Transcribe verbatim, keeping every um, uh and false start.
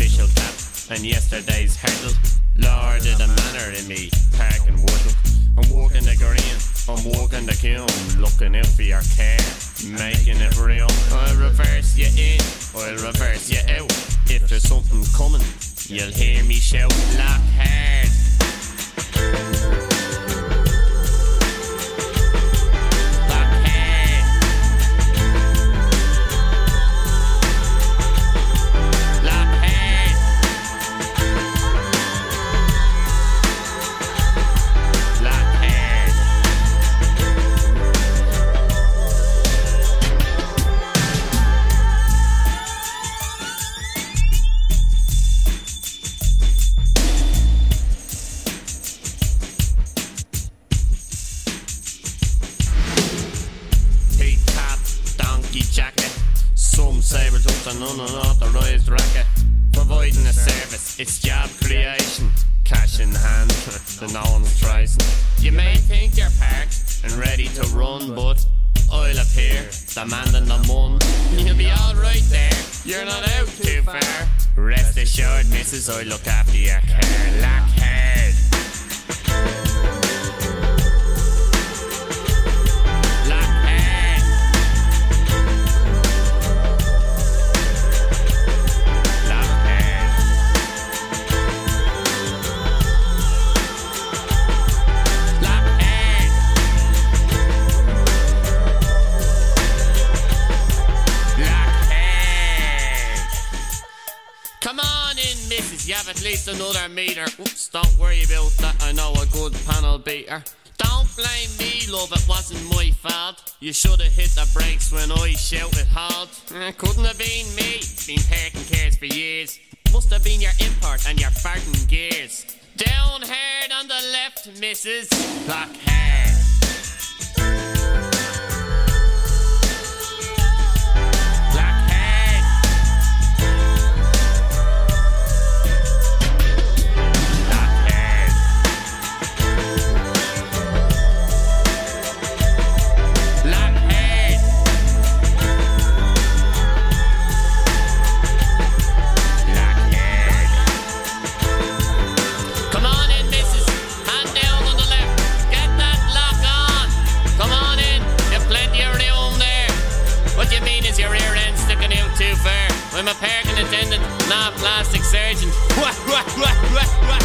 official cap and yesterday's hurdle. Lord of the manor in me, parking woodle. I'm walking the green, I'm walking the kiln, looking out for your care, making it real. I'll reverse you in, I'll reverse you out. If there's something coming, you'll hear me shout, lock hard. Some sabres up and unauthorised racket, providing a service, it's job creation. Cash in hand, that no one's tracing. You may think you're parked and ready to run, but I'll appear, demanding the mun. You'll be alright there, you're not out too far. Rest assured, missus, I look after your care. Lock hard. Come on in, missus, you have at least another metre. Oops, don't worry about that, I know a good panel beater. Don't blame me, love, it wasn't my fault. You should have hit the brakes when I shouted halt. Eh, couldn't have been me, been parking cars for years. Must have been your import and your farting gears. Down hard on the left, missus, clock hard. I'm a parking attendant, not a plastic surgeon.